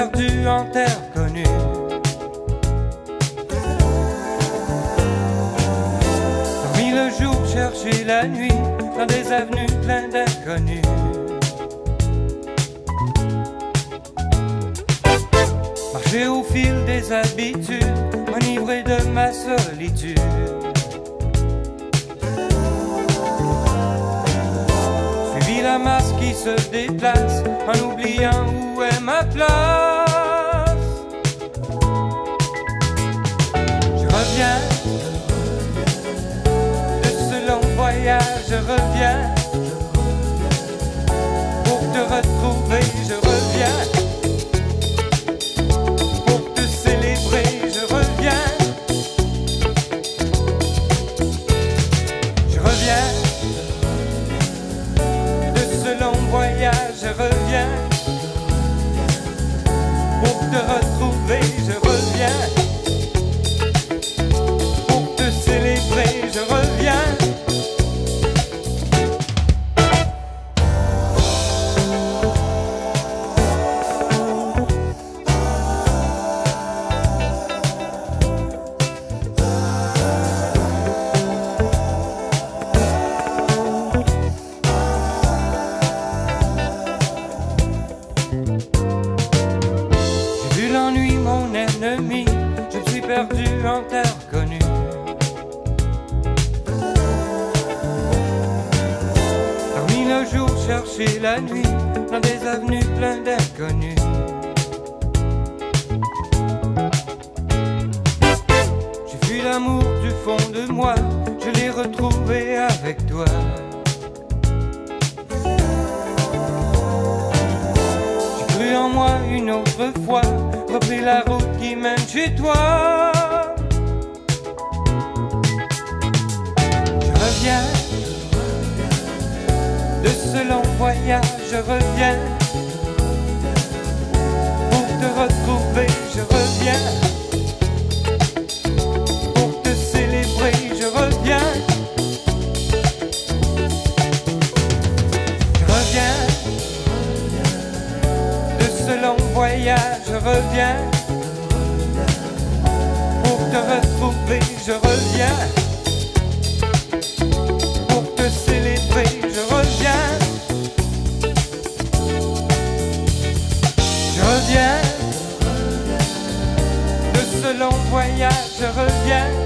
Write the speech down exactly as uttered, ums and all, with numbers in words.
perdu en terre connue. Dormi le jour, chercher la nuit dans des avenues pleines d'inconnus. Marcher au fil des habitudes, enivré de ma solitude. Suivi la masse qui se déplace en oubliant où est ma place. Je reviens de ce long voyage, je reviens pour te retrouver, je reviens pour te célébrer, je reviens. Je reviens de ce long voyage, je reviens pour te retrouver, je reviens pour te célébrer, je reviens. L'ennui, mon ennemi, je me suis perdu en terre connue. Parmi le jour, chercher la nuit dans des avenues pleines d'inconnus. J'ai fui l'amour du fond de moi, je l'ai retrouvé avec toi. J'ai cru en moi une autre fois, repris la route qui mène chez toi. Je reviens de ce long voyage, je reviens pour te retrouver, je reviens pour te célébrer, je reviens. Je reviens de ce long voyage, je reviens pour te retrouver, je reviens pour te célébrer, je reviens. Je reviens de ce long voyage, je reviens